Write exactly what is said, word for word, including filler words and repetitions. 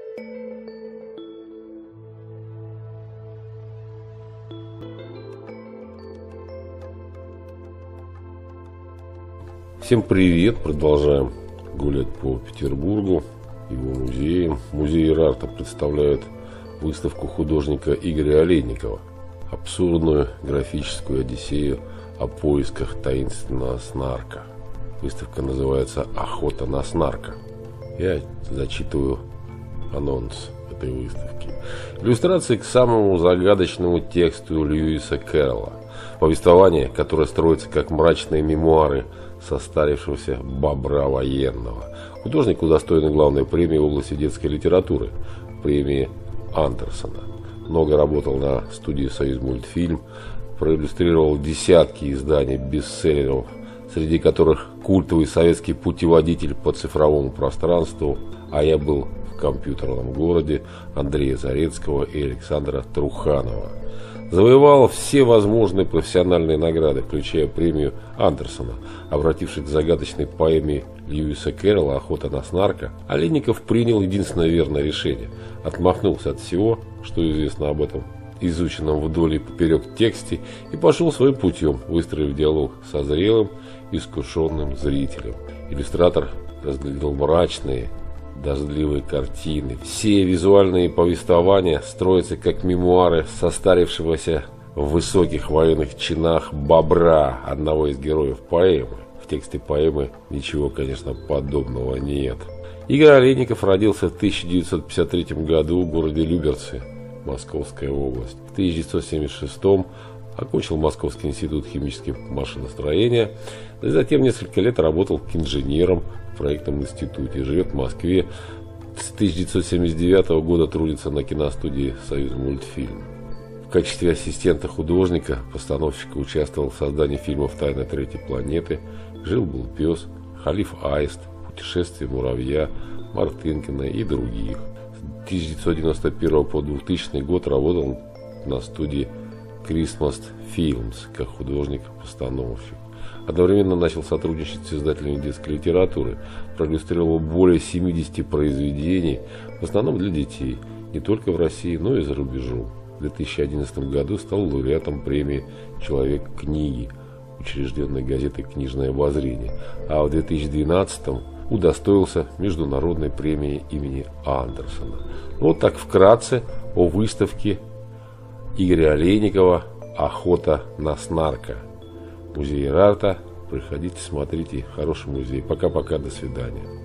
Всем привет! Продолжаем гулять по Петербургу, его музеям. Музей Ирарта представляет выставку художника Игоря Олейникова, абсурдную графическую одиссею о поисках таинственного снарка. Выставка называется «Охота на снарка». Я зачитываю анонс этой выставки. Иллюстрации к самому загадочному тексту Льюиса Кэрролла. Повествование, которое строится как мрачные мемуары состарившегося бобра военного. Художник удостоен главной премии в области детской литературы, премии Андерсона. Много работал на студии «Союзмультфильм», проиллюстрировал десятки изданий бестселлеров, среди которых культовый советский путеводитель по цифровому пространству «А я был в компьютерном городе» Андрея Зарецкого и Александра Труханова. Завоевал все возможные профессиональные награды, включая премию Андерсона. Обратившись к загадочной поэме Льюиса Кэрролла «Охота на снарка», Олейников принял единственное верное решение. Отмахнулся от всего, что известно об этом изученном вдоль и поперек тексте, и пошел своим путем, выстроив диалог со зрелым, искушенным зрителем. Иллюстратор разглядел мрачные, дождливые картины. Все визуальные повествования строятся как мемуары состарившегося в высоких военных чинах бобра, одного из героев поэмы. В тексте поэмы ничего, конечно, подобного нет. Игорь Олейников родился в тысяча девятьсот пятьдесят третьем году в городе Люберцы, Московская область. В тысяча девятьсот семьдесят шестом окончил Московский институт химического машиностроения, и затем несколько лет работал инженером в проектном институте. Живет в Москве. С тысяча девятьсот семьдесят девятого года трудится на киностудии «Союзмультфильм». В качестве ассистента художника, постановщика участвовал в создании фильмов «Тайна третьей планеты», «Жил-был пес», «Халиф Аист», «Путешествие муравья», «Мартынкина» и других. С тысяча девятьсот девяносто первого по двухтысячный год работал на студии Christmas Films как художник-постановщик. Одновременно начал сотрудничать с издателями детской литературы, проиллюстрировал более семидесяти произведений, в основном для детей, не только в России, но и за рубежом. В две тысячи одиннадцатом году стал лауреатом премии «Человек книги», учрежденной газетой «Книжное обозрение», а в две тысячи двенадцатом удостоился международной премии имени Андерсона. Вот так вкратце о выставке Игоря Олейникова «Охота на снарка». Музей Ирарта. Приходите, смотрите. Хороший музей. Пока-пока. До свидания.